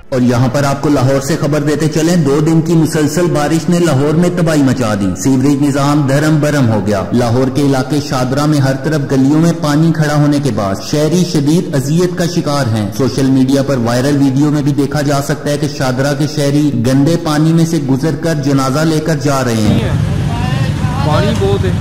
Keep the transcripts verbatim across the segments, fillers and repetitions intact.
और यहाँ पर आपको लाहौर से खबर देते चले, दो दिन की मुसलसल बारिश ने लाहौर में तबाही मचा दी। सीवरेज निजाम धर्म बरम हो गया। लाहौर के इलाके शादरा में हर तरफ गलियों में पानी खड़ा होने के बाद शहरी शदीद अजियत का शिकार हैं। सोशल मीडिया पर वायरल वीडियो में भी देखा जा सकता है कि शादरा के शहरी गंदे पानी में से गुजर कर जनाजा लेकर जा रहे हैं। पानी बहुत है।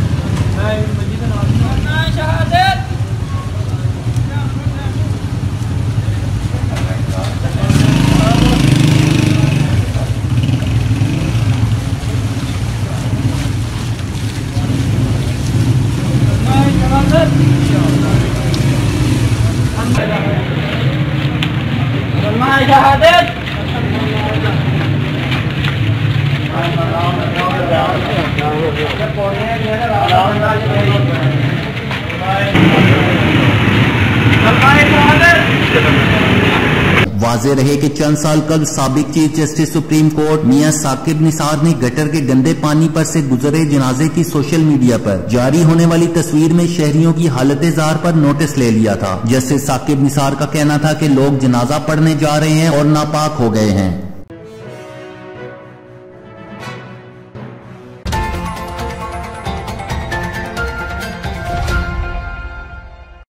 वाज़ेह रहे कि चंद साल कल साबिक चीफ जस्टिस सुप्रीम कोर्ट मियां साकिब निसार ने गटर के गंदे पानी पर से गुजरे जनाजे की सोशल मीडिया पर जारी होने वाली तस्वीर में शहरियों की हालत जार पर नोटिस ले लिया था। जस्टिस साकिब निसार का कहना था कि लोग जनाजा पढ़ने जा रहे हैं और नापाक हो गए हैं।